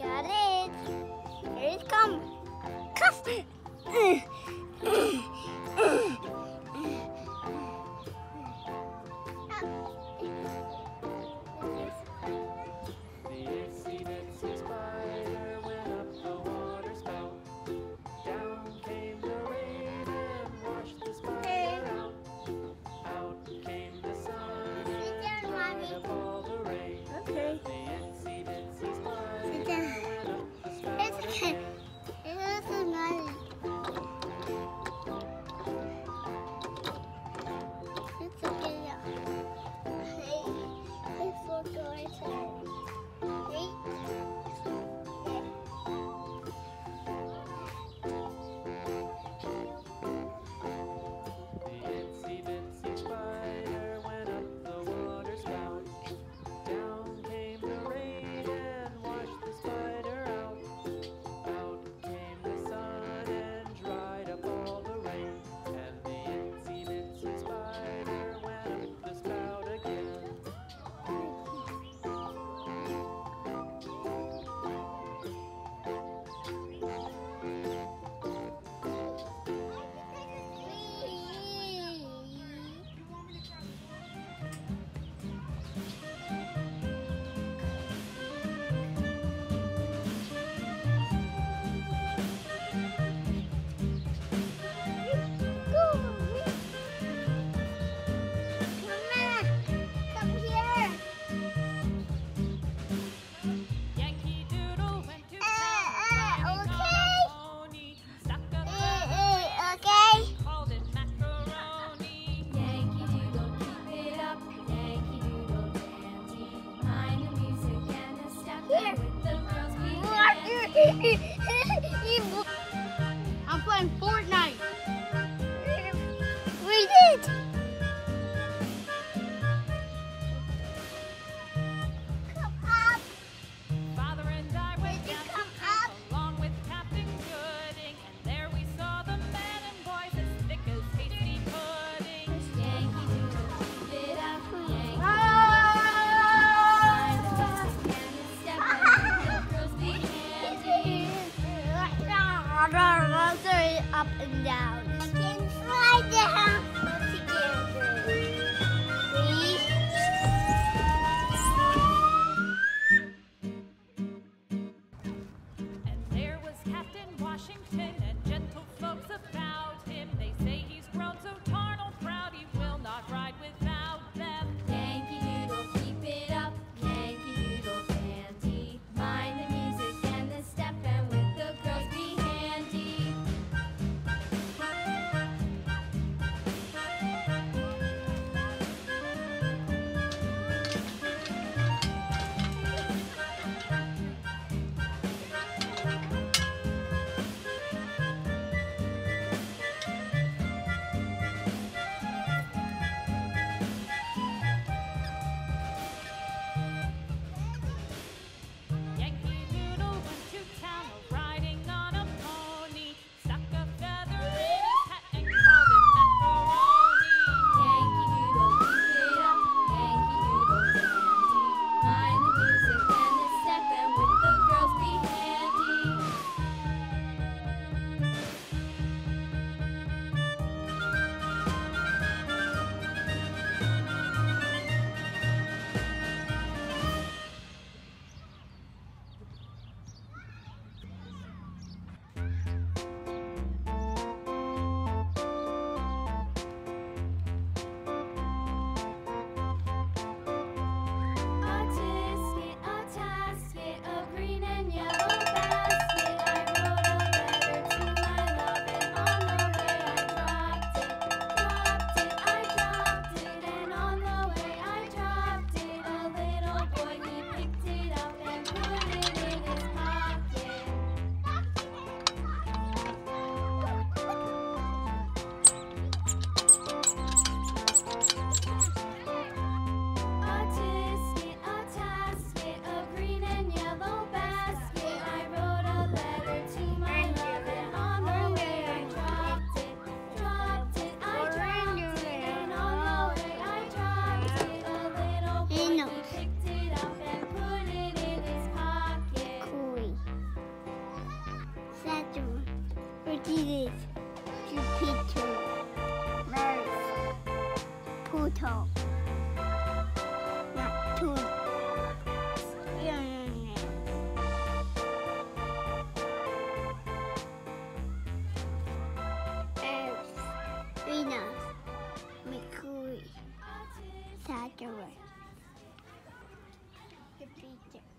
Got it. Here it comes. Come. I'm playing Fortnite. We did. Come up. Father and I went down Come to up. along with Captain Gooding, and there we saw the men and boys as thick as hasty pudding. Yankee Doodle, keep it up, Yankee Up and down. I can fly down together. And there was Captain Washington and gentle folks about him. They say he's grown so tarnal proud he will not ride without them. Yankee Doodle, keep it up, Yankee Doodle dandy. Mind the music and the step, and with the girls be handy. It is Jupiter, Mars, Pluto, Neptune, Uranus, Earth, Venus, Mercury, Saturn, Jupiter.